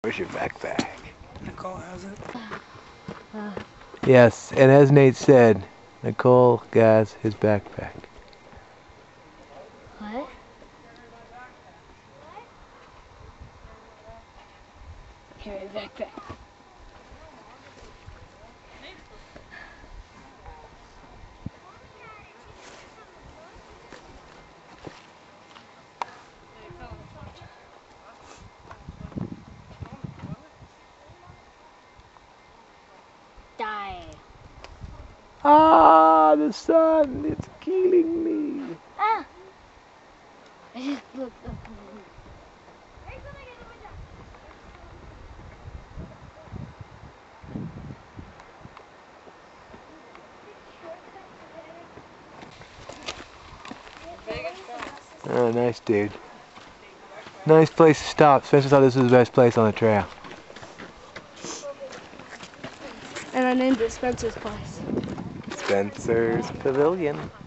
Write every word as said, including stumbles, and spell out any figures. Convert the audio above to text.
Where's your backpack? Nicole has it. Uh, Yes, and as Nate said, Nicole got his backpack. what? Carry a backpack. Die. Ah, the sun, it's killing me. Ah! I just looked up. Oh, nice dude. Nice place to stop. Spencer thought this was the best place on the trail. And I named it Spencer's Place. Spencer's Pavilion.